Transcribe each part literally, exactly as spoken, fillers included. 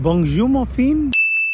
Bonjour, mon fin.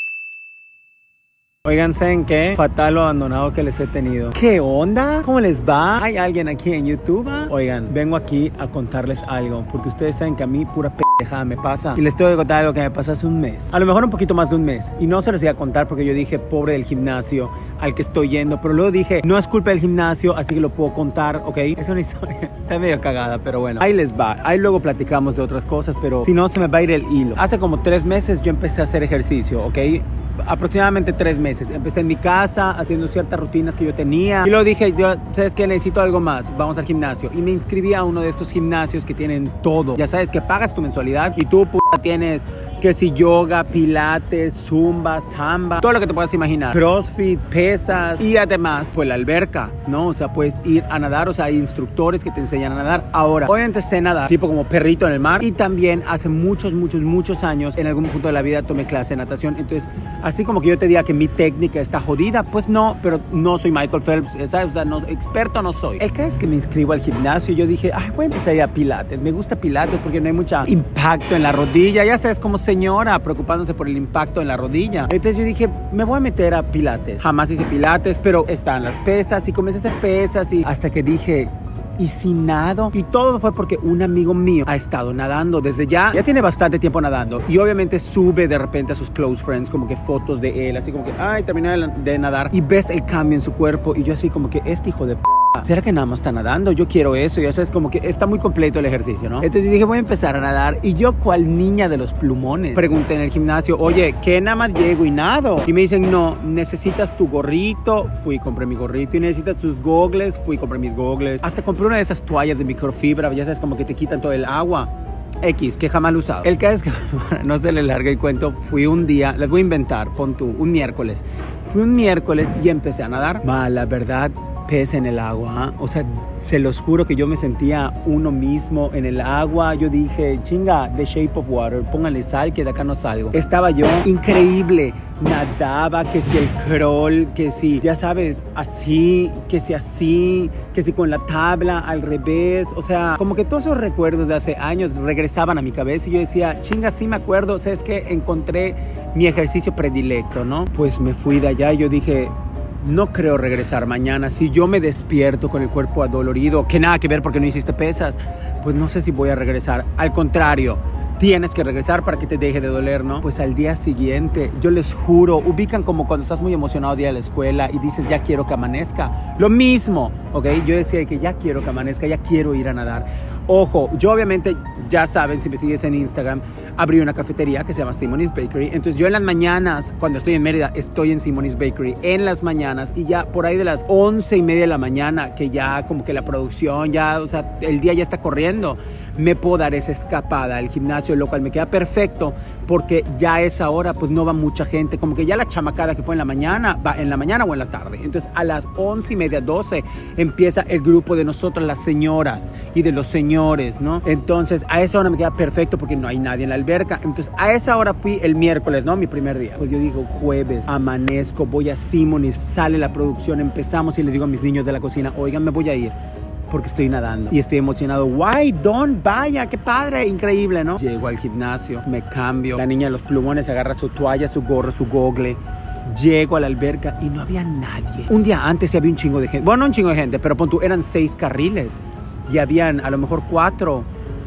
Oigan, ¿saben qué? Fatal lo abandonado que les he tenido. ¿Qué onda? ¿Cómo les va? ¿Hay alguien aquí en YouTube? Oigan, vengo aquí a contarles algo, porque ustedes saben que a mí pura pendejada me pasa. Y les tengo que contar algo que me pasó hace un mes. A lo mejor un poquito más de un mes. Y no se los voy a contar porque yo dije, pobre del gimnasio al que estoy yendo. Pero luego dije, no es culpa del gimnasio, así que lo puedo contar, ¿ok? Es una historia, está medio cagada, pero bueno. Ahí les va. Ahí luego platicamos de otras cosas, pero si no se me va a ir el hilo. Hace como tres meses yo empecé a hacer ejercicio, ¿ok? Aproximadamente tres meses. Empecé en mi casa haciendo ciertas rutinas que yo tenía y luego dije, yo, ¿sabes qué? Necesito algo más, vamos al gimnasio. Y me inscribí a uno de estos gimnasios que tienen todo. Ya sabes que pagas tu mensualidad y tú puta tienes que si yoga, pilates, zumba, samba, todo lo que te puedas imaginar, crossfit, pesas y además pues la alberca, ¿no? O sea, puedes ir a nadar, o sea, hay instructores que te enseñan a nadar. Ahora, obviamente sé nadar, tipo como perrito en el mar, y también hace muchos, muchos, muchos años en algún punto de la vida tomé clase de natación. Entonces, así como que yo te diga que mi técnica está jodida, pues no, pero no soy Michael Phelps, ¿sabes? O sea, no, experto no soy. El caso es que me inscribo al gimnasio y yo dije, ay, voy a empezar a ir a pilates. Me gusta pilates porque no hay mucho impacto en la rodilla, ya sabes, como señora preocupándose por el impacto en la rodilla. Entonces yo dije, me voy a meter a pilates. Jamás hice pilates, pero están las pesas y comencé a hacer pesas y hasta que dije, ¿y si nado? Y todo fue porque un amigo mío ha estado nadando desde ya, ya tiene bastante tiempo nadando y obviamente sube de repente a sus close friends como que fotos de él, así como que, ay, terminé de nadar y ves el cambio en su cuerpo y yo así como que, este hijo de p***, ¿será que nada más está nadando? Yo quiero eso, ya sabes, como que está muy completo el ejercicio, ¿no? Entonces dije, voy a empezar a nadar y yo, cual niña de los plumones, pregunté en el gimnasio, oye, ¿qué nada más llego y nado? Y me dicen, no, necesitas tu gorrito. Fui y compré mi gorrito. Y necesitas tus gogles. Fui y compré mis gogles. Hasta compré una de esas toallas de microfibra, ya sabes, como que te quitan todo el agua. X, que jamás lo he usado. El caso es que, no se le larga el cuento, fui un día, les voy a inventar, pon tú, un miércoles. Fui un miércoles y empecé a nadar. Ma, la verdad, pez en el agua, ¿eh? O sea, se los juro que yo me sentía uno mismo en el agua. Yo dije, chinga, The Shape of Water, póngale sal que de acá no salgo. Estaba yo increíble, nadaba, que si el crawl, que si, ya sabes, así, que si así, que si con la tabla al revés. O sea, como que todos esos recuerdos de hace años regresaban a mi cabeza y yo decía, chinga, sí me acuerdo. O sea, es que encontré mi ejercicio predilecto, ¿no? Pues me fui de allá y yo dije, no creo regresar mañana. Si yo me despierto con el cuerpo adolorido, que nada que ver porque no hiciste pesas, pues no sé si voy a regresar. Al contrario, tienes que regresar para que te deje de doler, ¿no? Pues al día siguiente, yo les juro, ubican como cuando estás muy emocionado de ir a la escuela y dices, ya quiero que amanezca. Lo mismo, ¿ok? Yo decía que ya quiero que amanezca, ya quiero ir a nadar. Ojo, yo obviamente, ya saben, si me sigues en Instagram, abrí una cafetería que se llama Simonis Bakery. Entonces yo en las mañanas, cuando estoy en Mérida, estoy en Simonis Bakery en las mañanas y ya por ahí de las once y media de la mañana, que ya como que la producción, ya, o sea, el día ya está corriendo, me puedo dar esa escapada al gimnasio, lo cual me queda perfecto porque ya a esa hora pues no va mucha gente, como que ya la chamacada que fue en la mañana, va en la mañana o en la tarde. Entonces a las once y media, doce, empieza el grupo de nosotras, las señoras y de los señores, ¿no? Entonces a esa hora me queda perfecto porque no hay nadie en la alberca. Entonces a esa hora fui el miércoles, ¿no? Mi primer día. Pues yo digo, jueves, amanezco, voy a Simonis, sale la producción, empezamos y les digo a mis niños de la cocina, oigan, me voy a ir porque estoy nadando y estoy emocionado. Why don't, vaya, qué padre, increíble, ¿no? Llego al gimnasio, me cambio, la niña de los plumones agarra su toalla, su gorro, su gogle. Llego a la alberca y no había nadie. Un día antes había un chingo de gente, bueno, no un chingo de gente, pero pon tú, eran seis carriles y habían a lo mejor cuatro.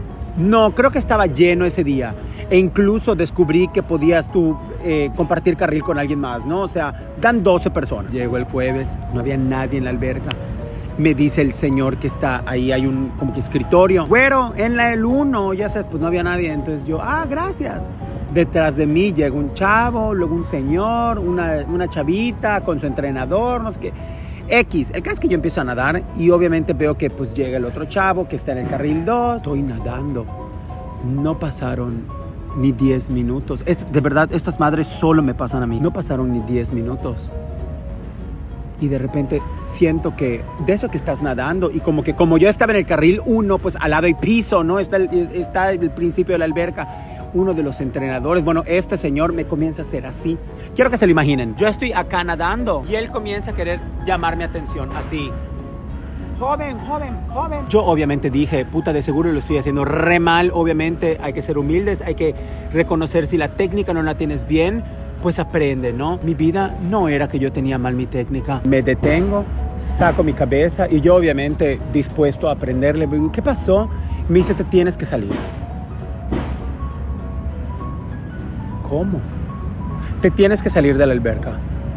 No, creo que estaba lleno ese día. E incluso descubrí que podías tú eh, compartir carril con alguien más, ¿no? O sea, dan doce personas. Llego el jueves, no había nadie en la alberca. Me dice el señor que está ahí, hay un como que escritorio. Güero, en la el uno, ya sabes, pues no había nadie. Entonces yo, ah, gracias. Detrás de mí llega un chavo, luego un señor, una, una chavita con su entrenador, no sé qué. X, el caso es que yo empiezo a nadar y obviamente veo que pues llega el otro chavo que está en el carril dos. Estoy nadando. No pasaron ni diez minutos. Este, de verdad, estas madres solo me pasan a mí. No pasaron ni diez minutos. Y de repente siento que de eso que estás nadando y como que como yo estaba en el carril uno, pues al lado hay piso, ¿no? Está el, está el principio de la alberca. Uno de los entrenadores, bueno, este señor me comienza a hacer así. Quiero que se lo imaginen. Yo estoy acá nadando y él comienza a querer llamar mi atención así. joven, joven, joven. Yo obviamente dije, puta, de seguro lo estoy haciendo re mal. Obviamente hay que ser humildes, hay que reconocer si la técnica no la tienes bien, pues aprende, ¿no? Mi vida no era que yo tenía mal mi técnica. Me detengo, saco mi cabeza y yo obviamente dispuesto a aprenderle. ¿Qué pasó? Me dice, te tienes que salir. ¿Cómo? Te tienes que salir de la alberca.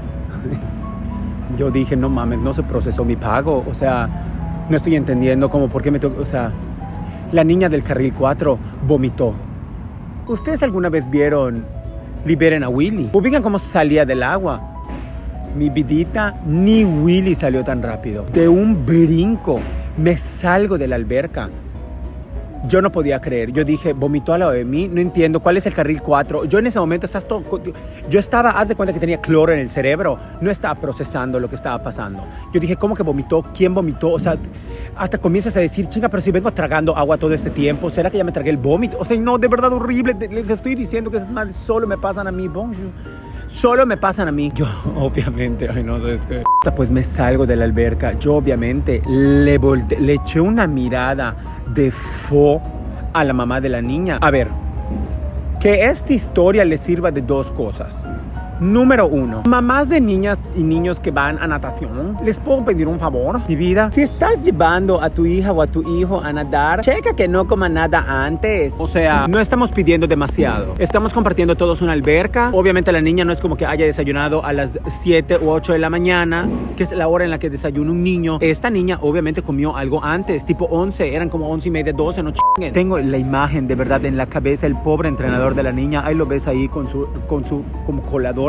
Yo dije, no mames, no se procesó mi pago. O sea, no estoy entendiendo cómo, por qué me tocó. O sea, la niña del carril cuatro vomitó. ¿Ustedes alguna vez vieron Liberen a Willy? ¿Ubican cómo salía del agua? Mi vidita, ni Willy salió tan rápido. De un brinco me salgo de la alberca. Yo no podía creer. Yo dije, vomitó al lado de mí. No entiendo cuál es el carril cuatro. Yo en ese momento estás todo... Yo estaba, haz de cuenta que tenía cloro en el cerebro. No estaba procesando lo que estaba pasando. Yo dije, ¿cómo que vomitó? ¿Quién vomitó? O sea, hasta comienzas a decir, chinga, pero si vengo tragando agua todo este tiempo, ¿será que ya me tragué el vómito? O sea, no, de verdad horrible. Les estoy diciendo que esas madres solo me pasan a mí. Bonjour. Solo me pasan a mí. Yo, obviamente, ay no, es que... Pues me salgo de la alberca. Yo, obviamente, le, volte... le eché una mirada de fo a la mamá de la niña. A ver, que esta historia le sirva de dos cosas. Número uno, mamás de niñas y niños que van a natación, ¿les puedo pedir un favor? Mi vida, si estás llevando a tu hija o a tu hijo a nadar, checa que no coma nada antes. O sea, no estamos pidiendo demasiado. Estamos compartiendo todos una alberca. Obviamente la niña no es como que haya desayunado a las siete u ocho de la mañana, que es la hora en la que desayuna un niño. Esta niña obviamente comió algo antes, tipo once, eran como once y media, doce, no chinguen. Tengo la imagen de verdad en la cabeza, el pobre entrenador de la niña. Ahí lo ves ahí con su, con su como colador.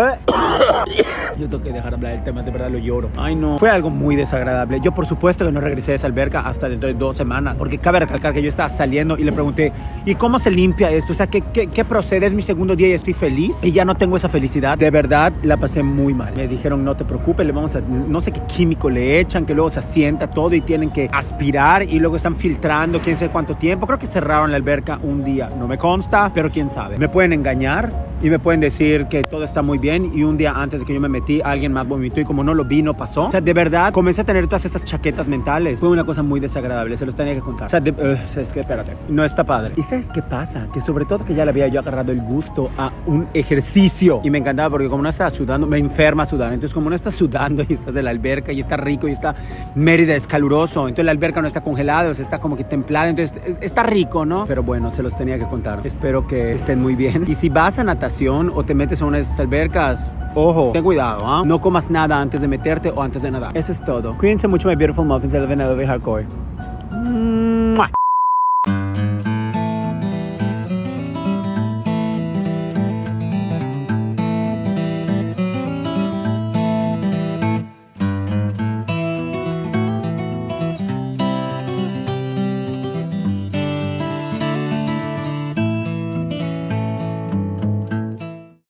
Yo tengo que dejar hablar del tema, de verdad lo lloro. Ay no, fue algo muy desagradable. Yo por supuesto que no regresé de esa alberca hasta dentro de dos semanas, porque cabe recalcar que yo estaba saliendo y le pregunté, ¿y cómo se limpia esto? O sea, ¿qué, qué, qué procede? Es mi segundo día y estoy feliz y ya no tengo esa felicidad. De verdad la pasé muy mal. Me dijeron, no te preocupes, le vamos a, no sé qué químico le echan, que luego se asienta todo y tienen que aspirar y luego están filtrando quién sabe cuánto tiempo. Creo que cerraron la alberca un día, no me consta, pero quién sabe. Me pueden engañar y me pueden decir que todo está muy bien y un día antes de que yo me metí alguien más vomitó y como no lo vi no pasó. O sea, de verdad comencé a tener todas estas chaquetas mentales. Fue una cosa muy desagradable, se los tenía que contar. O sea, de, uh, es que espérate, no está padre. ¿Y sabes qué pasa? Que sobre todo que ya le había yo agarrado el gusto a un ejercicio y me encantaba porque como no estaba sudando, me enferma sudar. Entonces como no estás sudando y estás en la alberca y está rico y está Mérida es caluroso, entonces la alberca no está congelada, o sea, está como que templada, entonces es, está rico, ¿no? Pero bueno, se los tenía que contar. Espero que estén muy bien. Y si vas a natación o te metes a una de esas albercas, ojo, ten cuidado, ¿ah? ¿eh? No comas nada antes de meterte o antes de nadar. Eso es todo. Cuídense mucho, my beautiful muffins. I love and I love you hardcore.